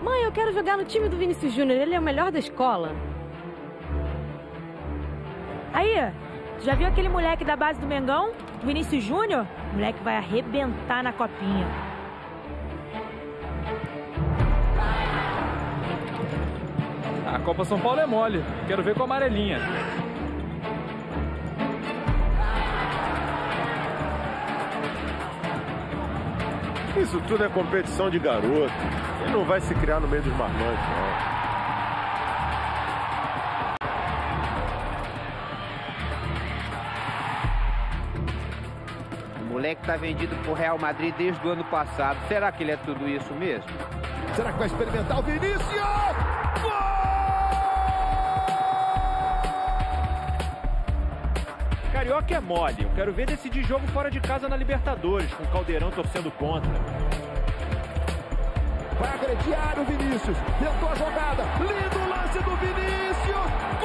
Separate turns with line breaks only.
Mãe, eu quero jogar no time do Vinícius Júnior, ele é o melhor da escola.
Aí, já viu aquele moleque da base do Mengão? O Vinícius Júnior? O moleque vai arrebentar na copinha.
A Copa São Paulo é mole. Quero ver com a amarelinha.
Isso tudo é competição de garoto. Ele não vai se criar no meio dos marmanjos, não.
O moleque tá vendido pro Real Madrid desde o ano passado. Será que ele é tudo isso mesmo?
Será que vai experimentar o Vinícius? Gol!
Carioca é mole. Eu quero ver decidir jogo fora de casa na Libertadores, com o Caldeirão torcendo contra.
Vai agredir o Vinícius. Tentou a jogada. Lindo lance do Vinícius.